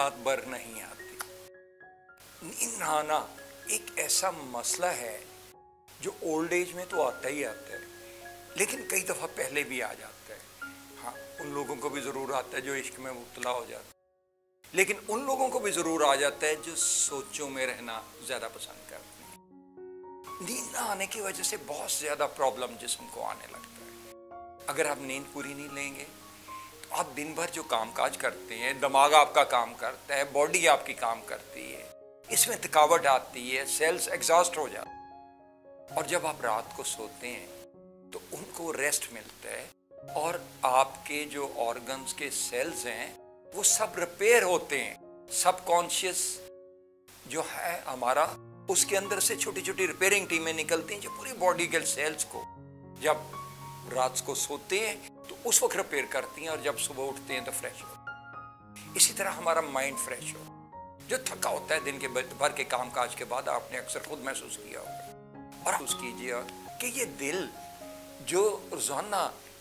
रात भर नहीं आती। नींद ना आना एक ऐसा मसला है जो ओल्ड एज में तो आता ही आता है, लेकिन कई दफ़ा पहले भी आ जाता है। हाँ, उन लोगों को भी ज़रूर आता है जो इश्क में मुब्तला हो जाता है, लेकिन उन लोगों को भी ज़रूर आ जाता है जो सोचों में रहना ज़्यादा पसंद करते हैं। नींद ना आने की वजह से बहुत ज़्यादा प्रॉब्लम जिस्म को आने लगता है। अगर आप नींद पूरी नहीं लेंगे तो आप दिन भर जो कामकाज करते हैं, दिमाग आपका काम करता है, बॉडी आपकी काम करती है, इसमें थकावट आती है, सेल्स एग्जॉस्ट हो जाते हैं। और जब आप रात को सोते हैं तो उनको रेस्ट मिलता है और आपके जो ऑर्गन्स के सेल्स हैं वो सब रिपेयर होते हैं। सबकॉन्शियस जो है हमारा, उसके अंदर से छोटी छोटी रिपेयरिंग टीमें निकलती हैं जो पूरी बॉडी के सेल्स को जब रात को सोते हैं तो उस वक्त रिपेयर करती हैं और जब सुबह उठते हैं तो फ्रेश हो। इसी तरह हमारा माइंड फ्रेश हो, जो थका होता है दिन के भर के कामकाज के बाद, आपने अक्सर खुद महसूस किया होगा। और महसूस कीजिए कि ये दिल जो रोजाना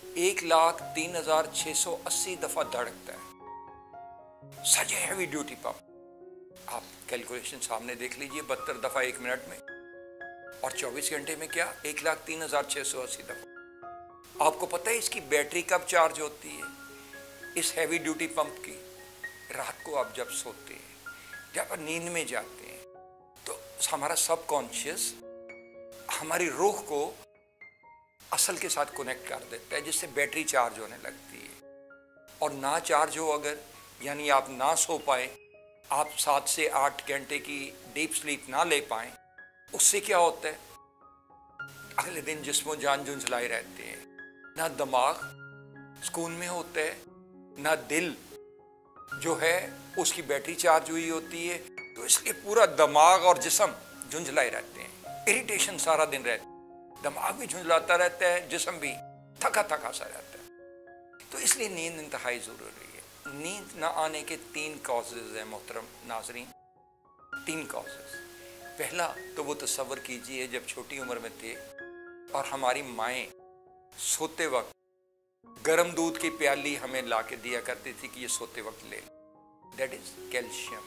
1,03,680 दफा धड़कता है, सच हैवी ड्यूटी पंप, आप कैलकुलेशन सामने देख लीजिए, 72 दफा 1 मिनट में, और 24 घंटे में क्या 1,03,680 दफा। आपको पता है इसकी बैटरी कब चार्ज होती है, इस हैवी ड्यूटी पंप की? रात को आप जब सोते हैं, जब आप नींद में जाते हैं, तो हमारा सबकॉन्शियस हमारी रूह को असल के साथ कनेक्ट कर देता है, जिससे बैटरी चार्ज होने लगती है। और ना चार्ज हो अगर, यानी आप ना सो पाए, आप 7 से 8 घंटे की डीप स्लीप ना ले पाए, उससे क्या होता है, अगले दिन जिस्म जान झुंझलाए रहते हैं, ना दिमाग सुकून में होता है, ना दिल जो है उसकी बैटरी चार्ज हुई होती है, तो इसलिए पूरा दिमाग और जिस्म झुंझलाए रहते हैं, इरिटेशन सारा दिन रहता है, दिमाग भी झुंझलाता रहता है, जिस्म भी थका थका सा रहता है। तो इसलिए नींद इंतहाई ज़रूरी है। नींद ना आने के 3 कॉजेज़ हैं मोहतरम नाज़रीन, 3 कॉजेज़। पहला तो वो तसव्वुर कीजिए जब छोटी उम्र में थे और हमारी माएँ सोते वक्त गर्म दूध की प्याली हमें ला के दिया करती थी कि ये सोते वक्त ले, दैट इज कैल्शियम।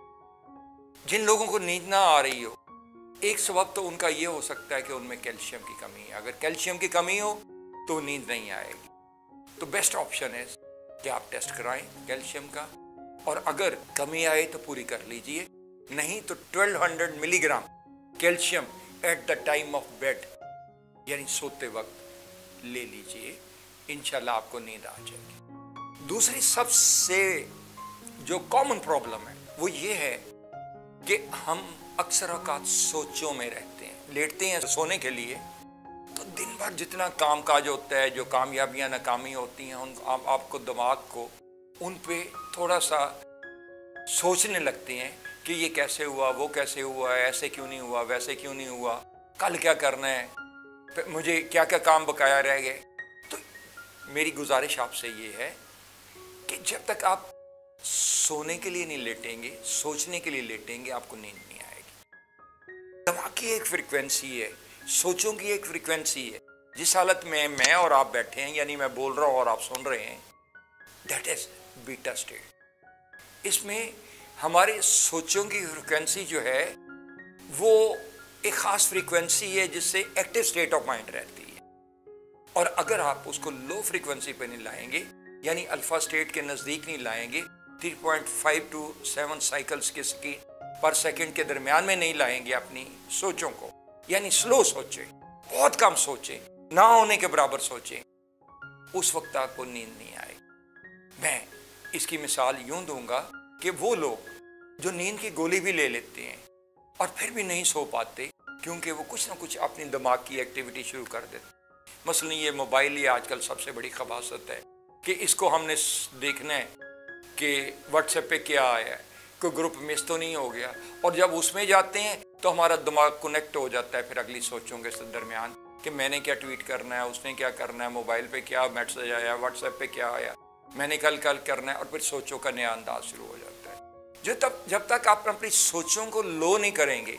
जिन लोगों को नींद ना आ रही हो, एक सबब तो उनका ये हो सकता है कि उनमें कैल्शियम की कमी है। अगर कैल्शियम की कमी हो तो नींद नहीं आएगी। तो बेस्ट ऑप्शन है कि आप टेस्ट कराएं कैल्शियम का, और अगर कमी आए तो पूरी कर लीजिए, नहीं तो 1200 milligram calcium at the time of bed, यानी सोते वक्त ले लीजिए, इंशाल्लाह आपको नींद आ जाएगी। दूसरी सबसे जो कॉमन प्रॉब्लम है वो ये है कि हम अक्सर औकात सोचों में रहते हैं, लेटते हैं सोने के लिए, तो दिन भर जितना काम काज होता है, जो कामयाबियां नाकामी होती हैं, आपको दिमाग को उन पे थोड़ा सा सोचने लगते हैं कि ये कैसे हुआ, वो कैसे हुआ, ऐसे क्यों नहीं हुआ, वैसे क्यों नहीं हुआ, कल क्या करना है, मुझे क्या क्या काम बकाया रह गए। तो मेरी गुजारिश आपसे ये है कि जब तक आप सोने के लिए नहीं लेटेंगे, सोचने के लिए लेटेंगे, आपको नींद नहीं आएगी। दिमाग की एक फ्रीक्वेंसी है, सोचों की एक फ्रीक्वेंसी है, जिस हालत में मैं और आप बैठे हैं, यानी मैं बोल रहा हूँ और आप सुन रहे हैं, दैट इज बीटा स्टेट। इसमें हमारे सोचों की फ्रीक्वेंसी जो है वो एक खास फ्रीक्वेंसी है जिससे एक्टिव स्टेट ऑफ माइंड रहती है। और अगर आप उसको लो फ्रीक्वेंसी पे नहीं लाएंगे, यानी अल्फा स्टेट के नज़दीक नहीं लाएंगे, 3.5 to 7 साइकिल्स के स्पीड पर सेकंड के दरमियान में नहीं लाएंगे अपनी सोचों को, यानी स्लो सोचें, बहुत कम सोचें, ना होने के बराबर सोचें, उस वक्त आपको नींद नहीं आएगी। मैं इसकी मिसाल यूं दूंगा कि वो लोग जो नींद की गोली भी ले लेते हैं और फिर भी नहीं सो पाते, क्योंकि वो कुछ ना कुछ अपनी दिमाग की एक्टिविटी शुरू कर देते। मसलन ये मोबाइल ही आजकल सबसे बड़ी खबासत है कि इसको हमने देखना है कि व्हाट्सएप पे क्या आया है, कोई ग्रुप मिस तो नहीं हो गया, और जब उसमें जाते हैं तो हमारा दिमाग कनेक्ट हो जाता है फिर अगली सोचों के दरमियान कि मैंने क्या ट्वीट करना है, उसने क्या करना है, मोबाइल पे क्या मैसेज आया, व्हाट्सएप पे क्या आया, मैंने कल करना है, और फिर सोचों का नया अंदाज शुरू हो जाता है। जब तक आप अपनी सोचों को लो नहीं करेंगे,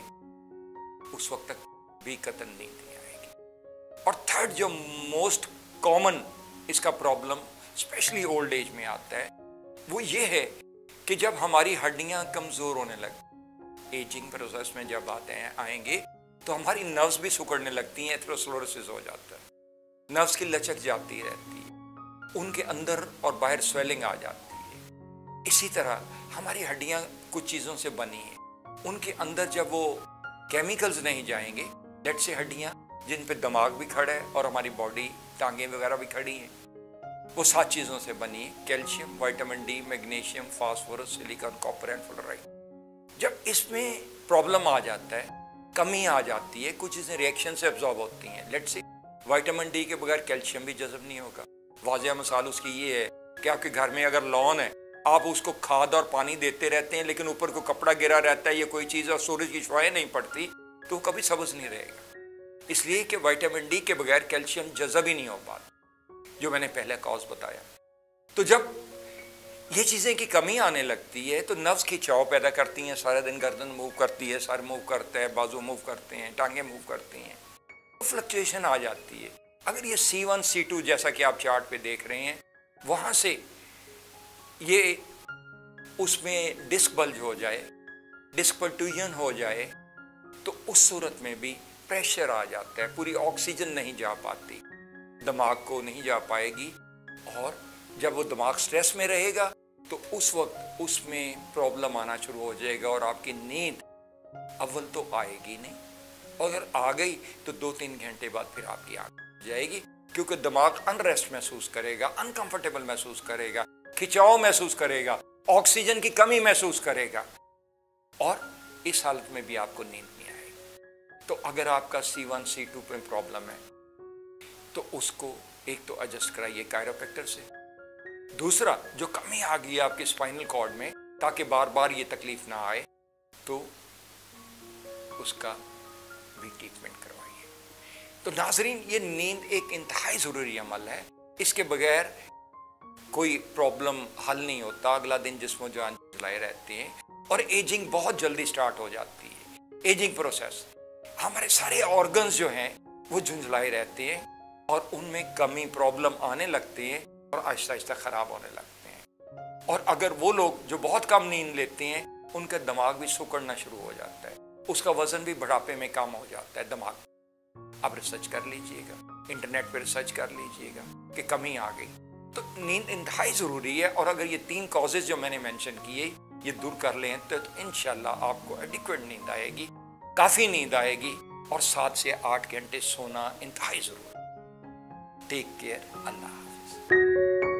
उस वक्त तक भी कतन नींद नहीं आएगी। और थर्ड जो मोस्ट कॉमन इसका प्रॉब्लम स्पेशली ओल्ड एज में आता है, वो ये है کہ جب ہماری ہڈیاں کمزور ہونے لگ، ایجنگ پروسیس میں جب آئیں گے تو ہماری نروز بھی سکڑنے لگتی ہیں، ایتھروسکلروسس ہو جاتا ہے، نروز کی لچک جاتی رہتی ہے، ان کے اندر اور باہر سویلنگ آ جاتی ہے۔ اسی طرح ہماری ہڈیاں کچھ چیزوں سے بنی ہیں، ان کے اندر جب وہ کیمیکلز نہیں جائیں گے، لیٹ سے ہڈیاں جن پہ دماغ بھی کھڑا ہے اور ہماری باڈی ٹانگیں وغیرہ بھی کھڑی ہیں، وہ 7 چیزوں سے بنی ہے: calcium, vitamin D, magnesium, phosphorus, silicon, copper and fluoride. جب اس میں پرابلم آ جاتا ہے، کمی آ جاتی ہے، کچھ چیزیں ریئیکشن سے ابزارب ہوتی ہیں، لیٹ سے وائٹامن ڈی کے بغیر کیلشیم بھی جذب نہیں ہوگا۔ واضح مثال اس کی یہ ہے کہ آپ کے گھر میں اگر لان ہے، آپ اس کو کھاد اور پانی دیتے رہتے ہیں لیکن اوپر کو کپڑا گرا رہتا ہے یا کوئی چیز اور سورج کی شعاعیں نہیں پڑتی تو کبھی سبز نہیں رہے گا، اس لیے کہ وائٹامن ڈی کے بغیر کیلشیم جذب ہی نہیں ہو پاتا، جو میں نے پہلے کاز بتایا۔ تو جب یہ چیزیں کی کمی آنے لگتی ہے تو نفس کھنچاؤ پیدا کرتی ہیں، سارے دن گردن موو کرتی ہے، سر موو کرتا ہے، بازو موو کرتے ہیں، ٹانگیں موو کرتی ہیں، فلکچویشن آ جاتی ہے۔ اگر یہ C1 C2 جیسا کہ آپ چارٹ پہ دیکھ رہے ہیں، وہاں سے یہ اس میں ڈسک بلج ہو جائے، ڈسک پرٹوژن ہو جائے، تو اس صورت میں بھی پریشر آ جاتا ہے، پوری آکسیجن نہیں جا پاتی، دماغ کو نہیں جا پائے گی، اور جب وہ دماغ سٹریس میں رہے گا تو اس وقت اس میں پرابلم آنا شروع ہو جائے گا اور آپ کی نیند اول تو آئے گی نہیں، اور اگر آ گئی تو 2-3 گھنٹے بعد پھر آپ کی آنکھ جائے گی، کیونکہ دماغ انریسٹ محسوس کرے گا، انکمفرٹیبل محسوس کرے گا، کھنچاؤ محسوس کرے گا، آکسیجن کی کمی محسوس کرے گا، اور اس حالت میں بھی آپ کو نیند نہیں آئے گی۔ تو اگر آپ کا C1 C2 پہ پرابلم ہے تو اس کو ایک تو ایڈجسٹ کرائیے کائروپریکٹر سے، دوسرا جو کمی آ گئی آپ کے اسپائنل کارڈ میں تاکہ بار بار یہ تکلیف نہ آئے تو اس کا بھی ٹریٹمنٹ کروائیے۔ تو ناظرین، یہ نیند ایک انتہائی ضروری عمل ہے، اس کے بغیر کوئی پرابلم حل نہیں ہوتا، اگلا دن جسم و جان چلائے رہتے ہیں، اور ایجنگ بہت جلدی سٹارٹ ہو جاتی ہے۔ ایجنگ پروسیس، ہمارے سارے آرگنز جو ہیں وہ جھنجھلائے رہتے ہیں اور ان میں کمی پرابلم آنے لگتے ہیں اور آہستہ آہستہ خراب ہونے لگتے ہیں۔ اور اگر وہ لوگ جو بہت کم نیند لیتے ہیں ان کا دماغ بھی سکڑنا شروع ہو جاتا ہے، اس کا وزن بھی بڑھاپے میں کم ہو جاتا ہے دماغ۔ آپ ریسرچ کر لیجئے گا، انٹرنیٹ پہ ریسرچ کر لیجئے گا کہ کمی آ گئی۔ تو نیند انتہائی ضروری ہے، اور اگر یہ 3 کازز جو میں نے مینشن کیے یہ دور کر لیں تو انشاءاللہ آپ کو ایڈیکویٹ نیند آئے گی، کافی نیند آئے گی، اور 7 سے 8 گھنٹے سونا انتہائی ضروری ہے۔ ٹیک کیئر، اللہ حافظ۔